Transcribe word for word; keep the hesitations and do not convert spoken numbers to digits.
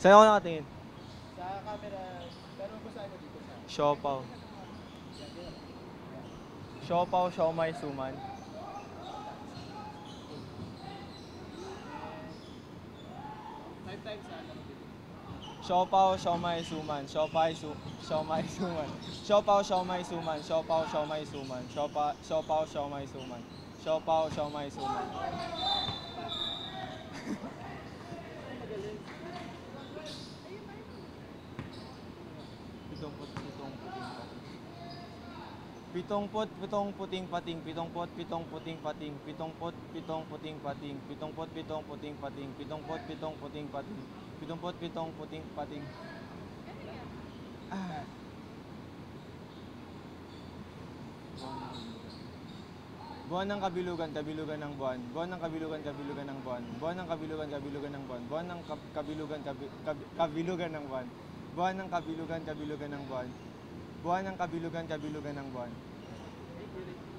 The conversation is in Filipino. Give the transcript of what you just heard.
Saan ako nakatingin? Sa camera, pero basahin mo dito sa... Siopaw. Siopaw, siomai, suman. Five times sa ano dito. Siopaw, siomai, suman. Siopay, su siomai, suman. Siopaw, siomai, suman. Siopaw, siomai, suman. Siopa siopaw, siomai, suman. Siopaw, siomai, suman. Pitong put, pitong puting pating. Pitong put, pitong puting pating. Pitong put, pitong puting pating. Pitong put, pitong puting pating. Pitong put, pitong puting pating. Pitong put, pitong puting pating. Pitong put, pitong puting pating. Ah. Buwan ng kabilugan, kabilugan ng buwan. Buwan ng kabilugan, kabilugan ng buwan. Buwan ng kabilugan, kabilugan ng buwan. Buwan ng kab- kabilugan, kabi- kabi- kabilugan ng buwan. Buwan ng kabilugan, kabilugan ng buwan. Buwan ng kabilugan, kabilugan ng buwan.